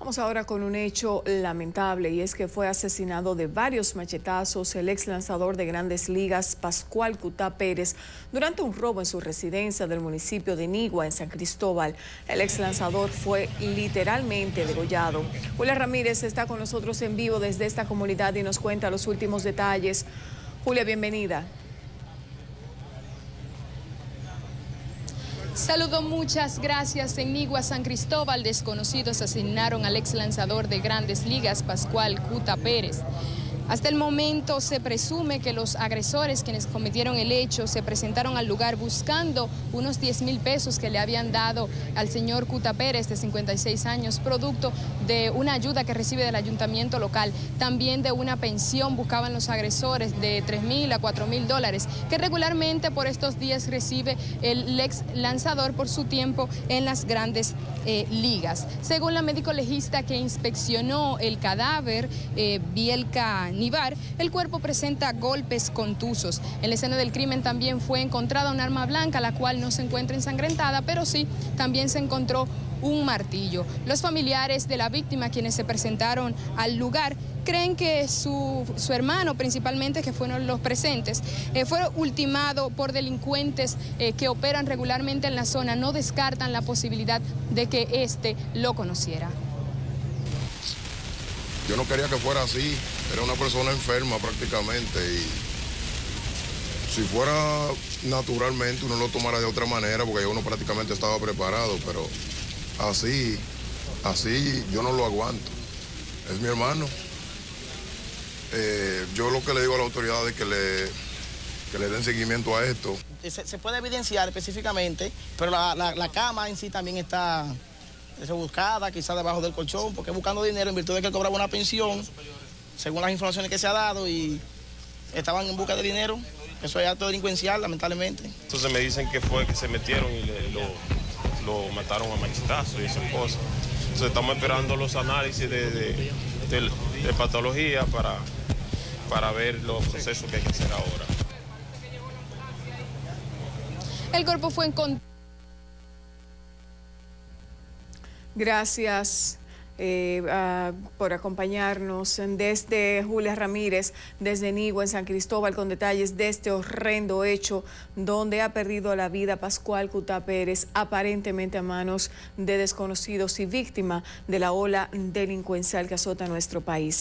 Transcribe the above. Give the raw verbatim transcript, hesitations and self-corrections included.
Vamos ahora con un hecho lamentable y es que fue asesinado de varios machetazos el ex lanzador de Grandes Ligas Pascual Cutá Pérez durante un robo en su residencia del municipio de Nigua en San Cristóbal. El ex lanzador fue literalmente degollado. Julia Ramírez está con nosotros en vivo desde esta comunidad y nos cuenta los últimos detalles. Julia, bienvenida. Saludo, muchas gracias. En Nigua, San Cristóbal, desconocidos asesinaron al ex lanzador de Grandes Ligas, Pascual Cutá Pérez. Hasta el momento se presume que los agresores quienes cometieron el hecho se presentaron al lugar buscando unos diez mil pesos que le habían dado al señor Cutá Pérez, de cincuenta y seis años, producto de una ayuda que recibe del ayuntamiento local. También de una pensión buscaban los agresores de tres mil a cuatro mil dólares, que regularmente por estos días recibe el ex lanzador por su tiempo en las Grandes eh, Ligas. Según la médico legista que inspeccionó el cadáver, eh, Bielka Nivar, el cuerpo presenta golpes contusos. En la escena del crimen también fue encontrada un arma blanca, la cual no se encuentra ensangrentada, pero sí también se encontró un martillo. Los familiares de la víctima, quienes se presentaron al lugar, creen que su, su hermano, principalmente, que fueron los presentes, eh, fue ultimado por delincuentes eh, que operan regularmente en la zona. No descartan la posibilidad de que éste lo conociera. Yo no quería que fuera así, era una persona enferma prácticamente y si fuera naturalmente uno lo tomara de otra manera porque uno prácticamente estaba preparado, pero así, así yo no lo aguanto. Es mi hermano. Eh, yo lo que le digo a la autoridad es que le, que le den seguimiento a esto. Se, se puede evidenciar específicamente, pero la, la, la cama en sí también está buscada, quizás debajo del colchón, porque buscando dinero en virtud de que él cobraba una pensión, según las informaciones que se ha dado, y estaban en busca de dinero. Eso es acto delincuencial, lamentablemente. Entonces me dicen que fue que se metieron y le, lo, lo mataron a machetazos y esas cosas. Entonces estamos esperando los análisis de, de, de, de patología para, para ver los procesos que hay que hacer ahora. El cuerpo fue encontrado. Gracias eh, uh, por acompañarnos desde Julia Ramírez, desde Nigua en San Cristóbal, con detalles de este horrendo hecho donde ha perdido la vida Pascual Cutá Pérez, aparentemente a manos de desconocidos y víctima de la ola delincuencial que azota nuestro país.